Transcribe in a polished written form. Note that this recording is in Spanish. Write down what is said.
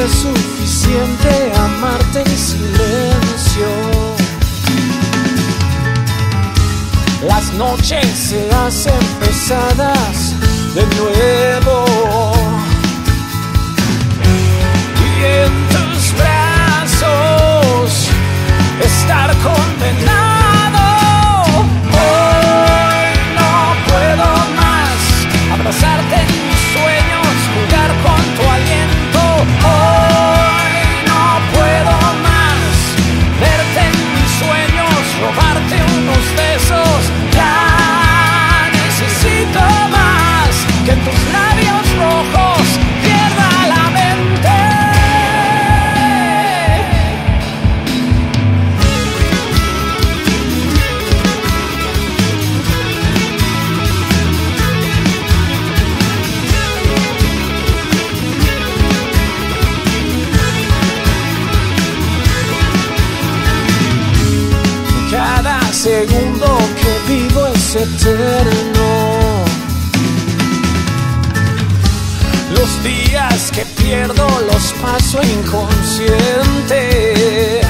es suficiente amarte en silencio. Las noches se hacen pesadas de nuevo, y en tus brazos estar condenado. Hoy no puedo más abrazarte en mis sueños, jugar con tu aliento. Hoy no puedo más verte en mis sueños, robarte unos besos. Ya necesito más que en tus labios rojos pierda la mente. Cada segundo que vivo es eterno. Los días que pierdo los paso inconsciente.